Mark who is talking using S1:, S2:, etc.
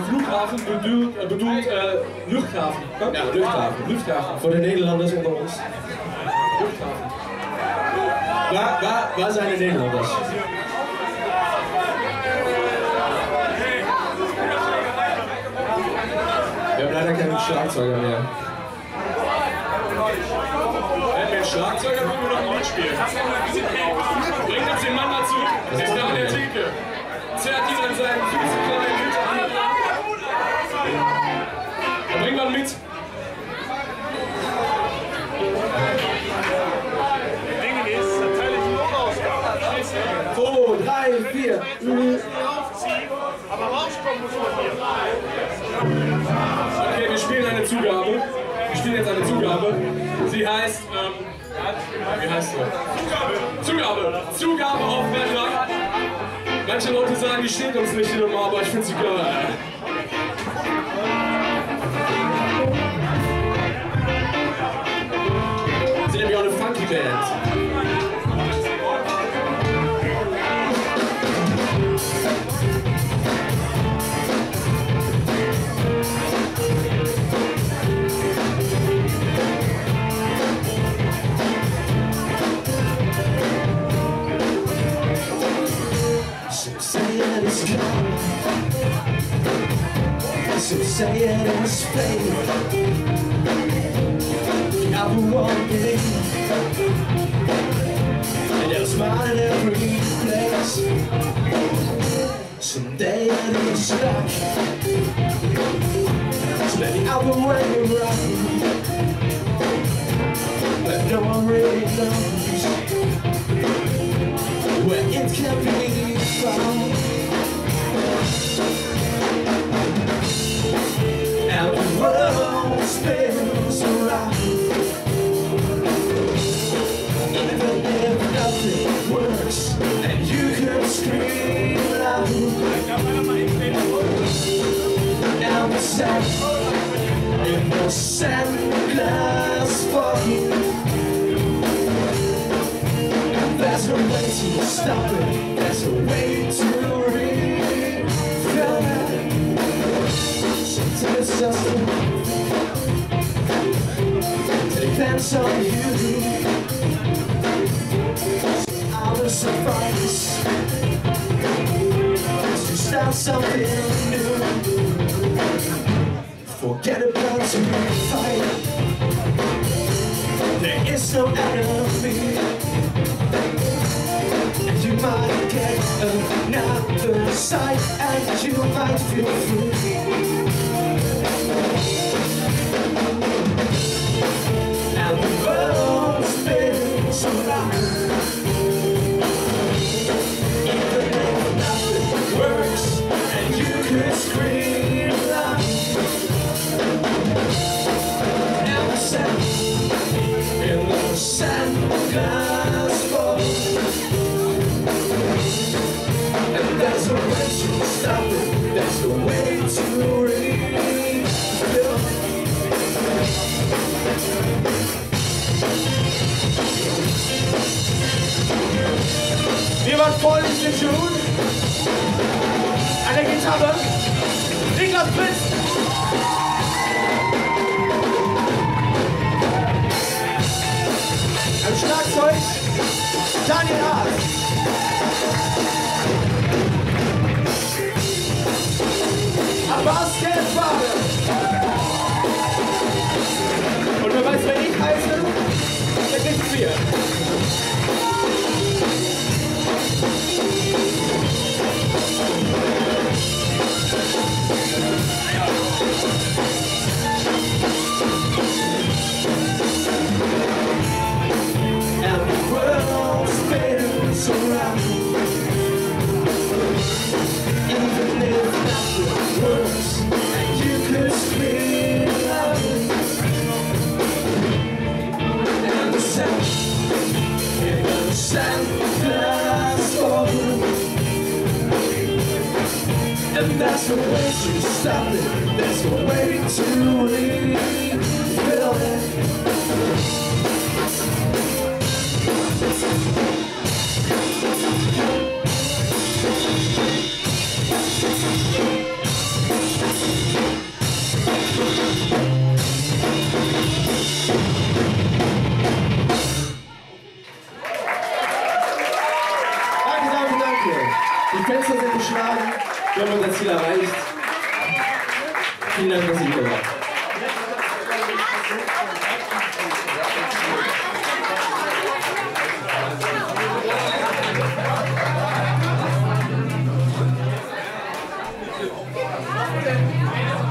S1: Vloeghaven bedoelt luchthaven. Ja, luchthaven. Luchthaven. Voor de Nederlanders onder ons. Luchthaven. Waar zijn de Nederlanders? Wir haben leider keinen Schlagzeuger mehr. Hätten wir einen Schlagzeuger, würden wir noch ein Lied spielen. Bringt uns den Mann mal zurück. Der ist da an der Theke. Zerrt ihn an seinen Füßen kleinen Hüter an. Dann bringt man mit. Dinge ist natürlich nur raus. 2, 3, 4. Aber rauskommen muss man hier. Okay, wir spielen eine Zugabe. Wir spielen jetzt eine Zugabe. Sie heißt, wie heißt sie? Zugabe. Zugabe auf Bretter. Manche Leute sagen, die steht uns nicht immer, aber ich finde sie geil. Sie sind nämlich auch eine funky Band. So say it is fate. I will walk in, and there's mine in every place. Someday it is luck, so maybe I will wait around, but no one really knows where it can be found. And the world spins around, even if nothing works, and you can scream loud. And the sand in the sandglass falling, and there's no way to stop it, there's no way to refill it. It's just it depends on you. I will suffice to start something new. Forget about to fight. There is no enemy, and you might get another sight, and you might feel free. And the world spins around, even if nothing works, and you could scream loud. And the sand in the sandglass falls, and there's no way to stop it, there's no way to refill. Wir waren voll in den Schuhen. An der Gitarre Niklas Pritz. Am Schlagzeug Daniel Haas. Am Bass der Fahne. Und wer weiß, wer ich heiße, der kriegt Bier. And the world spins around, even if nothing works, and you could scream loud. And the sound in the sandglass falling, and there's no way to stop it, there's no way to refill it.
S2: haben unser Ziel erreicht. Vielen Dank, dass ihr hier wart.
S3: Ja.